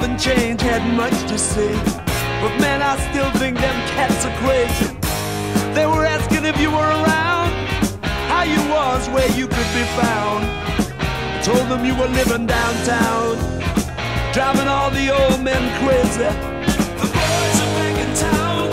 haven't changed, had much to say. But man, I still think them cats are crazy. They were asking if you were around, how you was, where you could be found. I told them you were living downtown, driving all the old men crazy. The boys are back in town.